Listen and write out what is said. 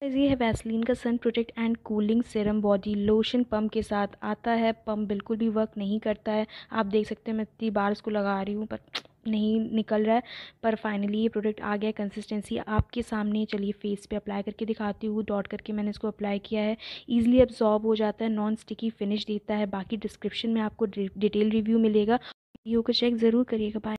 ये है वैसलीन का sun protect and cooling serum body lotion pump के साथ आता है। पम्प बिल्कुल भी वर्क नहीं करता है। आप देख सकते हैं मैं इतनी बार इसको लगा रही हूँ पर नहीं निकल रहा है। पर फाइनली ये प्रोडक्ट आ गया। कंसिस्टेंसी आपके सामने, चलिए फेस पे अप्लाई करके दिखाती हूँ। डॉट करके मैंने इसको अप्लाई किया है। ईजिली अब्जॉर्ब हो जाता है, नॉन स्टिकी फिनिश देता है। बाकी डिस्क्रिप्शन में आपको डिटेल रिव्यू मिलेगा। वीडियो को चेक ज़रूर करिएगा। बाय।